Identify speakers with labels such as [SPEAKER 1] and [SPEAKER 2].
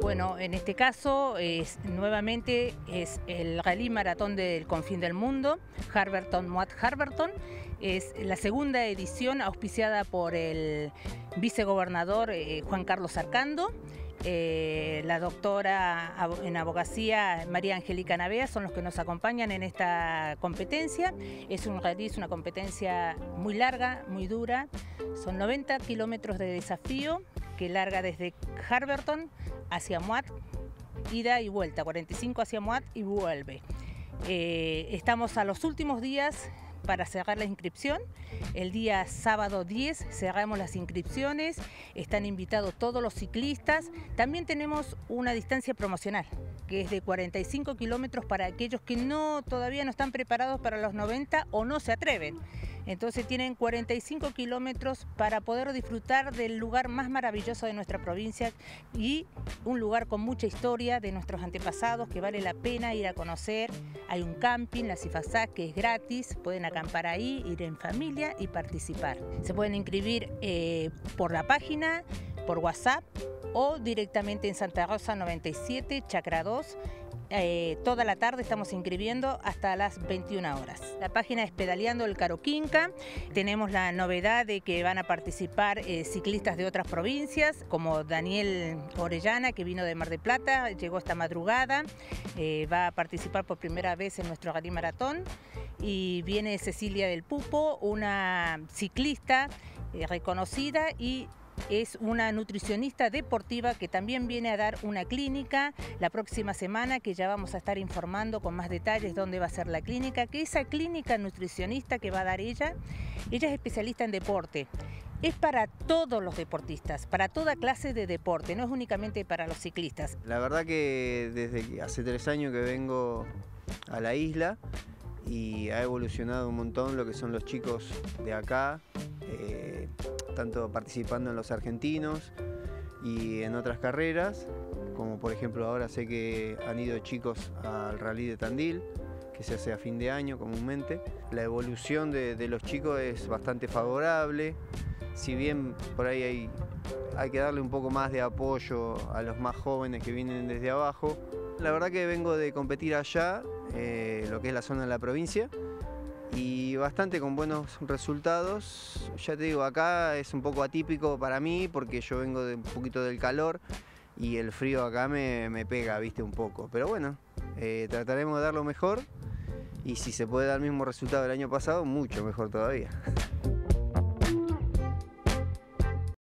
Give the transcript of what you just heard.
[SPEAKER 1] Bueno, en este caso nuevamente es el Rally Maratón del Confín del Mundo, Harberton-Moat-Harberton. Es la segunda edición auspiciada por el vicegobernador Juan Carlos Arcando. La doctora en abogacía María Angélica Navea son los que nos acompañan en esta competencia. Es un rally, es una competencia muy larga, muy dura. Son 90 kilómetros de desafío que larga desde Harberton hacia Moat, ida y vuelta, 45 hacia Moat y vuelve. Estamos a los últimos días para cerrar la inscripción. El día sábado 10 cerramos las inscripciones, están invitados todos los ciclistas. También tenemos una distancia promocional, que es de 45 kilómetros para aquellos que todavía no están preparados para los 90 o no se atreven. Entonces tienen 45 kilómetros para poder disfrutar del lugar más maravilloso de nuestra provincia y un lugar con mucha historia de nuestros antepasados que vale la pena ir a conocer. Hay un camping, la Cifasá, que es gratis, pueden acampar ahí, ir en familia y participar. Se pueden inscribir por la página, por WhatsApp o directamente en Santa Rosa 97, Chacra 2. Toda la tarde estamos inscribiendo hasta las 21 horas. La página es Pedaleando el Caroquinca. Tenemos la novedad de que van a participar ciclistas de otras provincias, como Daniel Orellana, que vino de Mar del Plata, llegó esta madrugada, va a participar por primera vez en nuestro Rally Maratón. Y viene Cecilia del Pupo, una ciclista reconocida y es una nutricionista deportiva que también viene a dar una clínica la próxima semana, que ya vamos a estar informando con más detalles dónde va a ser la clínica, que esa clínica nutricionista que va a dar ella es especialista en deporte. Es para todos los deportistas, para toda clase de deporte, no es únicamente para los ciclistas.
[SPEAKER 2] La verdad que desde hace 3 años que vengo a la isla y ha evolucionado un montón lo que son los chicos de acá, tanto participando en los argentinos y en otras carreras, como por ejemplo ahora sé que han ido chicos al Rally de Tandil, que se hace a fin de año comúnmente. La evolución de los chicos es bastante favorable, si bien por ahí hay que darle un poco más de apoyo a los más jóvenes que vienen desde abajo. La verdad que vengo de competir allá, lo que es la zona de la provincia, y bastante con buenos resultados. Ya te digo, acá es un poco atípico para mí porque yo vengo de un poquito del calor y el frío acá me pega, viste, un poco. Pero bueno, trataremos de dar lo mejor y si se puede dar el mismo resultado del año pasado, mucho mejor todavía.